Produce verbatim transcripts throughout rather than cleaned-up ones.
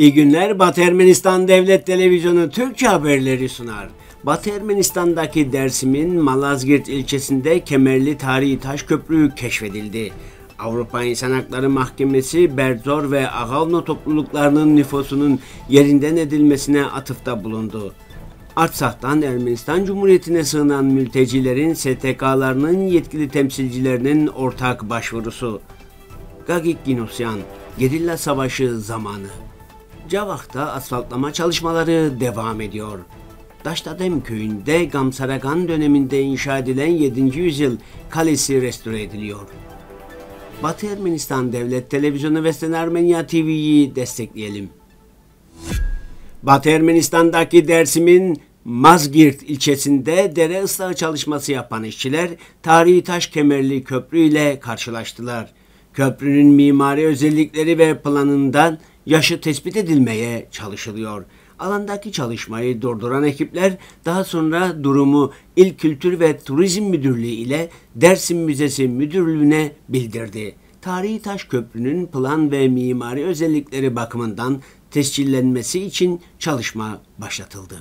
İyi günler. Batı Ermenistan Devlet Televizyonu Türkçe haberleri sunar. Batı Ermenistan'daki Dersim'in Malazgirt ilçesinde Kemerli Tarihi Taş Köprü keşfedildi. Avrupa İnsan Hakları Mahkemesi Berzor ve Agavno topluluklarının nüfusunun yerinden edilmesine atıfta bulundu. Artsak'tan Ermenistan Cumhuriyeti'ne sığınan mültecilerin S T K'larının yetkili temsilcilerinin ortak başvurusu. Gagik Ginosyan, gerilla savaşı zamanı. Cavak'ta asfaltlama çalışmaları devam ediyor. Daştadem köyünde Gamsaragan döneminde inşa edilen yedinci yüzyıl kalesi restore ediliyor. Batı Ermenistan Devlet Televizyonu ve Sen Armenia T V'yi destekleyelim. Batı Ermenistan'daki Dersim'in Mazgirt ilçesinde dere ıslahı çalışması yapan işçiler tarihi taş kemerli köprü ile karşılaştılar. Köprünün mimari özellikleri ve planından yaşı tespit edilmeye çalışılıyor. Alandaki çalışmayı durduran ekipler daha sonra durumu İl Kültür ve Turizm Müdürlüğü ile Dersim Müzesi Müdürlüğü'ne bildirdi. Tarihi taş köprünün plan ve mimari özellikleri bakımından tescillenmesi için çalışma başlatıldı.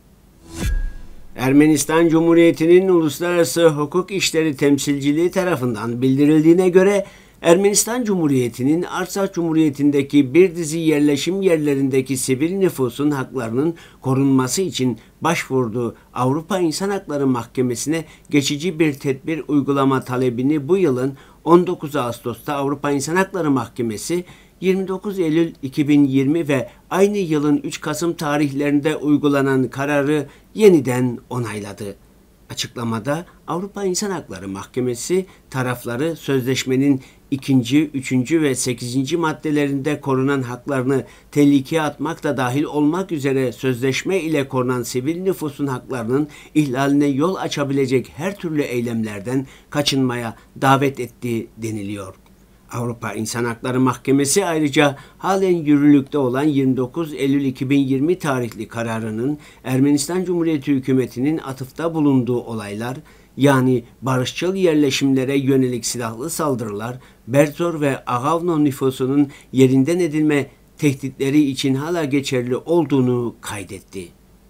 Ermenistan Cumhuriyeti'nin Uluslararası Hukuk İşleri Temsilciliği tarafından bildirildiğine göre Ermenistan Cumhuriyeti'nin Artsakh Cumhuriyeti'ndeki bir dizi yerleşim yerlerindeki sivil nüfusun haklarının korunması için başvurduğu Avrupa İnsan Hakları Mahkemesi'ne geçici bir tedbir uygulama talebini bu yılın on dokuz Ağustos'ta Avrupa İnsan Hakları Mahkemesi yirmi dokuz Eylül iki bin yirmi ve aynı yılın üç Kasım tarihlerinde uygulanan kararı yeniden onayladı. Açıklamada Avrupa İnsan Hakları Mahkemesi tarafları sözleşmenin ikinci, üçüncü ve sekizinci maddelerinde korunan haklarını tehlikeye atmak da dahil olmak üzere sözleşme ile korunan sivil nüfusun haklarının ihlaline yol açabilecek her türlü eylemlerden kaçınmaya davet ettiği deniliyor. Avrupa İnsan Hakları Mahkemesi ayrıca halen yürürlükte olan yirmi dokuz Eylül iki bin yirmi tarihli kararının Ermenistan Cumhuriyeti hükümetinin atıfta bulunduğu olaylar, yani barışçıl yerleşimlere yönelik silahlı saldırılar, Berzor ve Agavno nüfusunun yerinden edilme tehditleri için hala geçerli olduğunu kaydetti.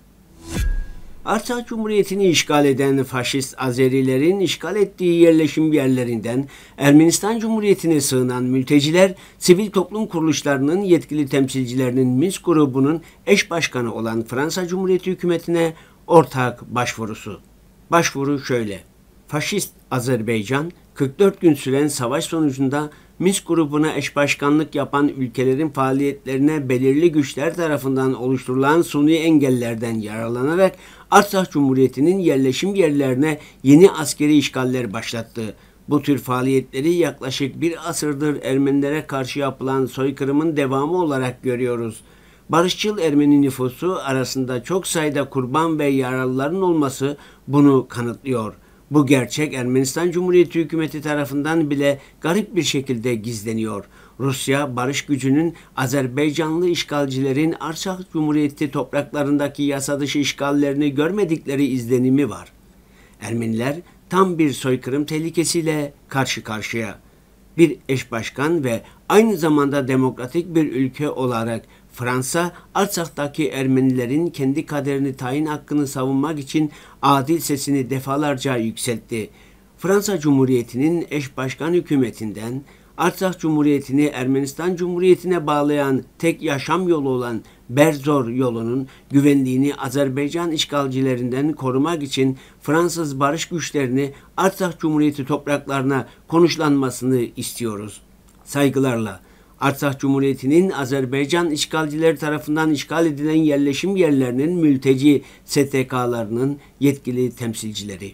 Artsakh Cumhuriyeti'ni işgal eden faşist Azerilerin işgal ettiği yerleşim yerlerinden Ermenistan Cumhuriyeti'ne sığınan mülteciler, sivil toplum kuruluşlarının yetkili temsilcilerinin Minsk grubunun eş başkanı olan Fransa Cumhuriyeti hükümetine ortak başvurusu. Başvuru şöyle: Faşist Azerbaycan, kırk dört gün süren savaş sonucunda Minsk grubuna eş başkanlık yapan ülkelerin faaliyetlerine belirli güçler tarafından oluşturulan suni engellerden yararlanarak Artsakh Cumhuriyeti'nin yerleşim yerlerine yeni askeri işgaller başlattı. Bu tür faaliyetleri yaklaşık bir asırdır Ermenilere karşı yapılan soykırımın devamı olarak görüyoruz. Barışçıl Ermeni nüfusu arasında çok sayıda kurban ve yaralıların olması bunu kanıtlıyor. Bu gerçek Ermenistan Cumhuriyeti hükümeti tarafından bile garip bir şekilde gizleniyor. Rusya, barış gücünün Azerbaycanlı işgalcilerin Artsakh Cumhuriyeti topraklarındaki yasa dışı işgallerini görmedikleri izlenimi var. Ermeniler tam bir soykırım tehlikesiyle karşı karşıya. Bir eş başkan ve aynı zamanda demokratik bir ülke olarak Fransa, Artsak'taki Ermenilerin kendi kaderini tayin hakkını savunmak için adil sesini defalarca yükseltti. Fransa Cumhuriyeti'nin eş başkan hükümetinden Artsakh Cumhuriyeti'ni Ermenistan Cumhuriyeti'ne bağlayan tek yaşam yolu olan Berzor yolunun güvenliğini Azerbaycan işgalcilerinden korumak için Fransız barış güçlerini Artsakh Cumhuriyeti topraklarına konuşlanmasını istiyoruz. Saygılarla. Artsakh Cumhuriyeti'nin Azerbaycan işgalcileri tarafından işgal edilen yerleşim yerlerinin mülteci S T K'larının yetkili temsilcileri.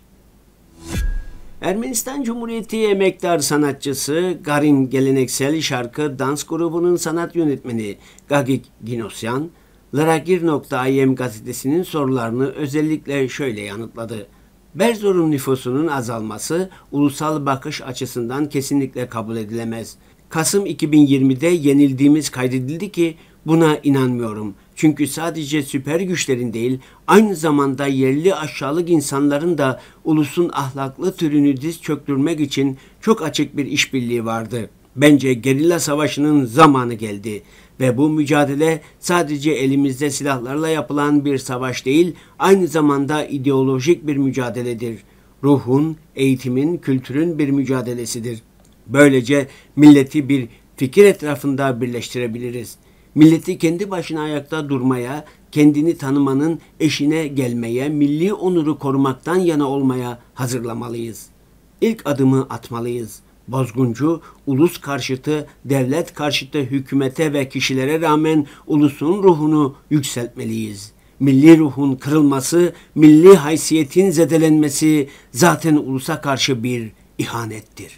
Ermenistan Cumhuriyeti emektar sanatçısı Garin geleneksel şarkı dans grubunun sanat yönetmeni Gagik Ginosyan, Lragir nokta im gazetesinin sorularını özellikle şöyle yanıtladı: Berzor'un nüfusunun azalması ulusal bakış açısından kesinlikle kabul edilemez. Kasım iki bin yirmide yenildiğimiz kaydedildi ki buna inanmıyorum. Çünkü sadece süper güçlerin değil, aynı zamanda yerli aşağılık insanların da ulusun ahlaklı türünü diz çöktürmek için çok açık bir işbirliği vardı. Bence gerilla savaşının zamanı geldi ve bu mücadele sadece elimizde silahlarla yapılan bir savaş değil, aynı zamanda ideolojik bir mücadeledir. Ruhun, eğitimin, kültürün bir mücadelesidir. Böylece milleti bir fikir etrafında birleştirebiliriz. Milleti kendi başına ayakta durmaya, kendini tanımanın eşine gelmeye, milli onuru korumaktan yana olmaya hazırlamalıyız. İlk adımı atmalıyız. Bozguncu, ulus karşıtı, devlet karşıtı hükümete ve kişilere rağmen ulusun ruhunu yükseltmeliyiz. Milli ruhun kırılması, milli haysiyetin zedelenmesi zaten ulusa karşı bir ihanettir.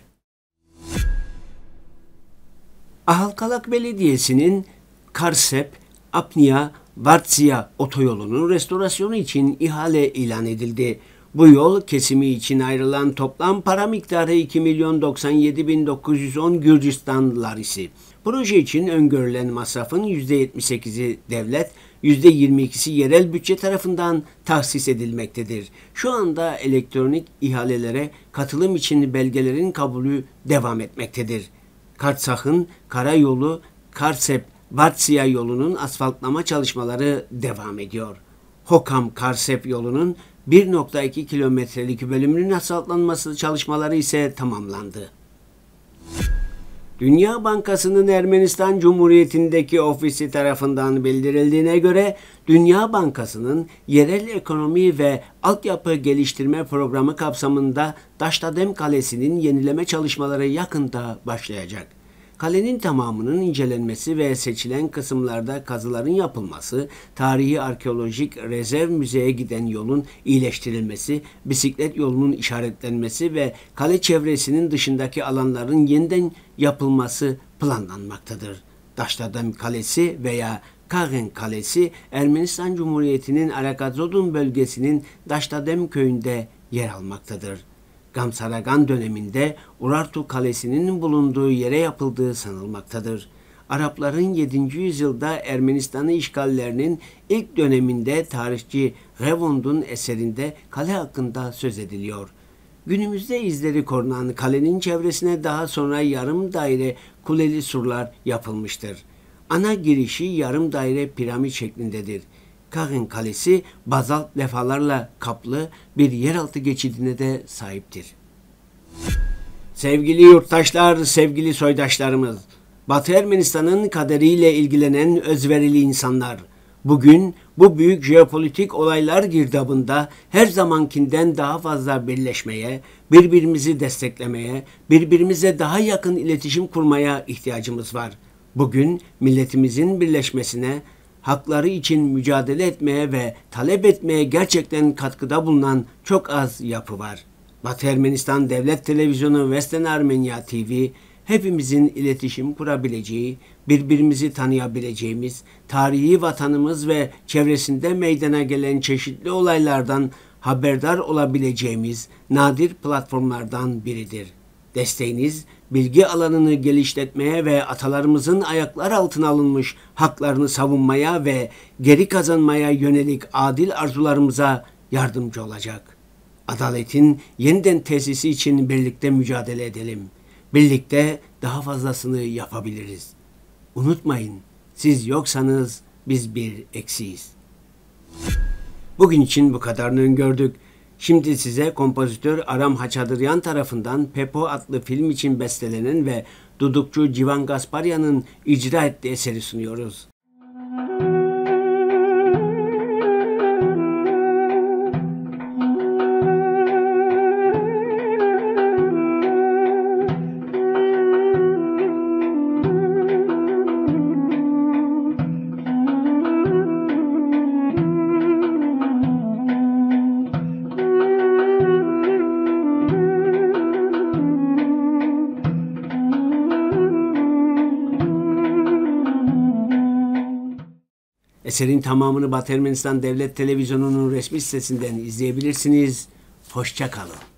Ahalkalak Belediyesi'nin Karsep, Apnia, Vartsya otoyolunun restorasyonu için ihale ilan edildi. Bu yol kesimi için ayrılan toplam para miktarı iki milyon doksan yedi bin dokuz yüz on Gürcistan larisi. Proje için öngörülen masrafın yüzde yetmiş sekizi devlet, yüzde yirmi ikisi yerel bütçe tarafından tahsis edilmektedir. Şu anda elektronik ihalelere katılım için belgelerin kabulü devam etmektedir. Kartsak'ın karayolu Karsep Vartsya yolunun asfaltlama çalışmaları devam ediyor. Hokam-Karsep yolunun bir nokta iki kilometrelik bölümünün asfaltlanması çalışmaları ise tamamlandı. Dünya Bankası'nın Ermenistan Cumhuriyeti'ndeki ofisi tarafından bildirildiğine göre Dünya Bankası'nın yerel ekonomi ve altyapı geliştirme programı kapsamında Daşdadem Kalesi'nin yenileme çalışmaları yakında başlayacak. Kalenin tamamının incelenmesi ve seçilen kısımlarda kazıların yapılması, tarihi arkeolojik rezerv müzeye giden yolun iyileştirilmesi, bisiklet yolunun işaretlenmesi ve kale çevresinin dışındaki alanların yeniden yapılması planlanmaktadır. Daşdadem Kalesi veya Karen Kalesi, Ermenistan Cumhuriyeti'nin Arakazodun bölgesinin Daşdadem köyünde yer almaktadır. Gamsaragan döneminde Urartu Kalesi'nin bulunduğu yere yapıldığı sanılmaktadır. Arapların yedinci yüzyılda Ermenistan'ı işgallerinin ilk döneminde tarihçi Revond'un eserinde kale hakkında söz ediliyor. Günümüzde izleri korunan kalenin çevresine daha sonra yarım daire kuleli surlar yapılmıştır. Ana girişi yarım daire piramit şeklindedir. Karen Kalesi bazalt levhalarla kaplı bir yeraltı geçidine de sahiptir. Sevgili yurttaşlar, sevgili soydaşlarımız, Batı Ermenistan'ın kaderiyle ilgilenen özverili insanlar, bugün bu büyük jeopolitik olaylar girdabında her zamankinden daha fazla birleşmeye, birbirimizi desteklemeye, birbirimize daha yakın iletişim kurmaya ihtiyacımız var. Bugün milletimizin birleşmesine, hakları için mücadele etmeye ve talep etmeye gerçekten katkıda bulunan çok az yapı var. Batı Ermenistan Devlet Televizyonu Western Armenia T V, hepimizin iletişim kurabileceği, birbirimizi tanıyabileceğimiz, tarihi vatanımız ve çevresinde meydana gelen çeşitli olaylardan haberdar olabileceğimiz nadir platformlardan biridir. Desteğiniz, bilgi alanını geliştirmeye ve atalarımızın ayaklar altına alınmış haklarını savunmaya ve geri kazanmaya yönelik adil arzularımıza yardımcı olacak. Adaletin yeniden tesisi için birlikte mücadele edelim. Birlikte daha fazlasını yapabiliriz. Unutmayın, siz yoksanız biz bir eksiyiz. Bugün için bu kadarını öngördük. Şimdi size kompozitör Aram Haçadıryan tarafından Pepo adlı film için bestelenen ve dudukçu Civan Gasparyan'ın icra ettiği eseri sunuyoruz. Eserin tamamını Batı Ermenistan Devlet Televizyonu'nun resmi sitesinden izleyebilirsiniz. Hoşça kalın.